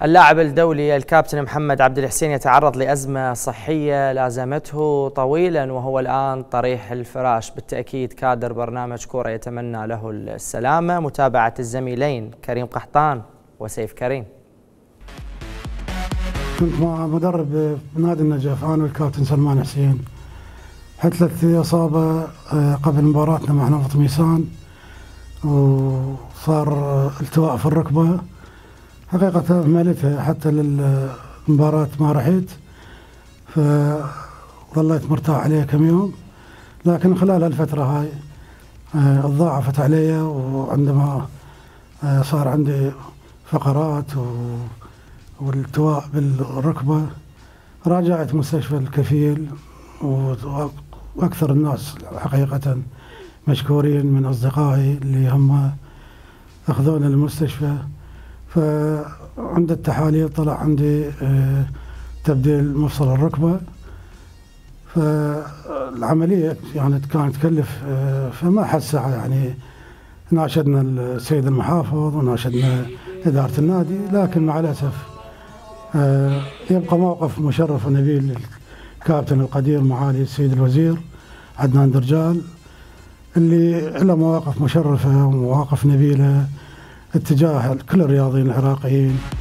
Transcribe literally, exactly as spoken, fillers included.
اللاعب الدولي الكابتن محمد عبد الحسين يتعرض لأزمة صحية لازمته طويلا وهو الآن طريح الفراش. بالتأكيد كادر برنامج كورة يتمنى له السلامة. متابعة الزميلين كريم قحطان وسيف كريم. كنت مع مدرب بنادي النجف أنا والكابتن سلمان حسين، حدثت لي إصابة قبل مباراتنا مع نفط ميسان وصار التواء في الركبة. حقيقة أهملتها حتى للمباراة ما رحت، فظليت مرتاح عليها كم يوم، لكن خلال الفترة هاي تضاعفت علي، وعندما صار عندي فقرات والتواء بالركبة راجعت مستشفى الكفيل، وأكثر الناس حقيقة مشكورين من أصدقائي اللي هم أخذوني للمستشفى. فعند التحاليل طلع عندي تبديل مفصل الركبة، فالعملية يعني كانت تكلف، فما حد سعى. يعني ناشدنا السيد المحافظ وناشدنا إدارة النادي، لكن مع الأسف يبقى موقف مشرف ونبيل للكابتن القدير معالي السيد الوزير عدنان درجال، اللي له مواقف مشرفة ومواقف نبيلة اتجاه كل الرياضيين العراقيين.